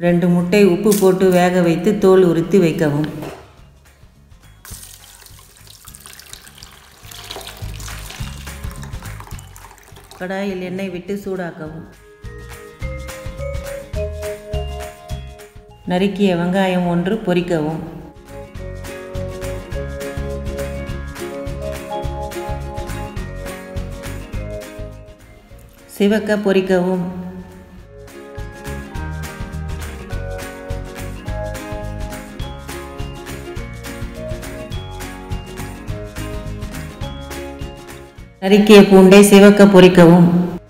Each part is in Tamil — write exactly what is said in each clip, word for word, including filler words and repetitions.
ரெண்டு முட்டை உப்பு போட்டு வேக வைத்து தோல் உரித்து வைக்கவும். கடாயில் எண்ணெய் விட்டு சூடாக்கவும். நறுக்கிய வெங்காயம் ஒன்று பொரிக்கவும். சிவக்க பொரிக்கவும். நறுக்கிய பூண்டை சிவக்க பொரிக்கவும்.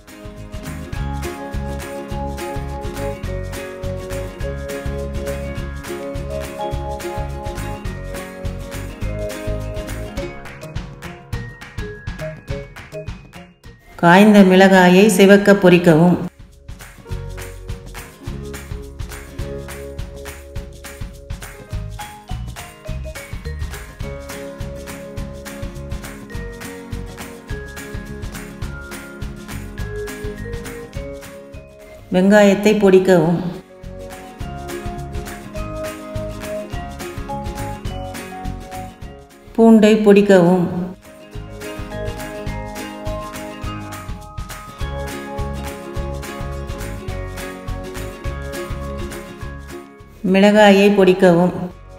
காய்ந்த மிளகாயை சிவக்க பொரிக்கவும். வெங்காயத்தை பொடிக்கவும். பூண்டை பொடிக்கவும். மிளகாயை பொடிக்கவும்.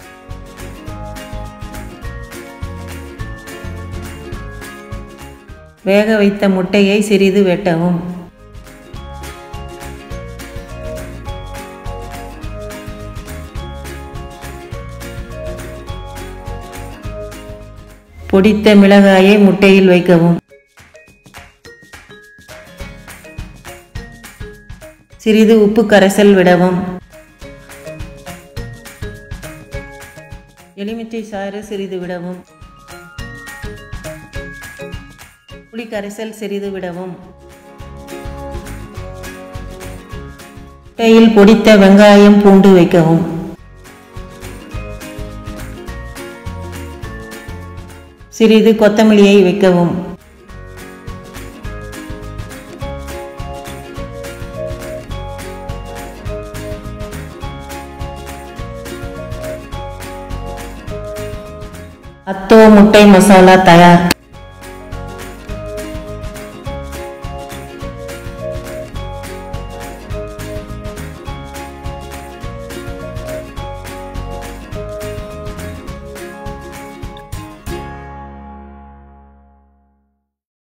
வேக வைத்த முட்டையை சிறிது வெட்டவும். பொடித்த மிளகாயை முட்டையில் வைக்கவும். சிறிது உப்பு கரைசல் விடவும். எலுமிச்சை சாறு சிறிது விடவும். புளி கரைசல் சிறிது விடவும். முட்டையில் பொடித்த வெங்காயம் பூண்டு வைக்கவும். சிறிது கொத்தமல்லியை வைக்கவும். அத்தோ முட்டை மசாலா தயார்.